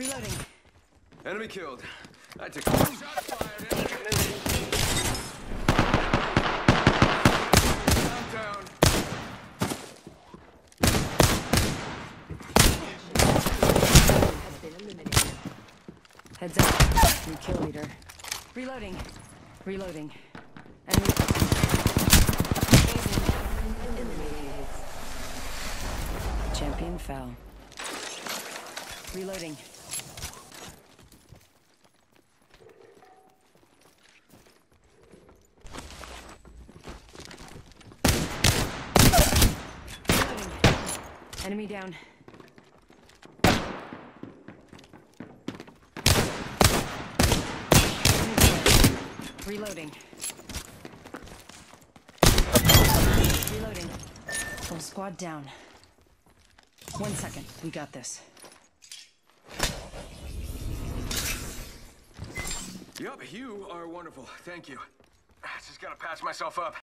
Reloading. Enemy killed. I took shots fired. Down. Has been eliminated. Heads up. New kill leader. Reloading. Reloading. Enemy. Eliminated. Champion fell. Reloading. Reloading. Enemy down. Reloading. Reloading. Full squad down. 1 second. We got this. Yup, you are wonderful. Thank you. Just gotta patch myself up.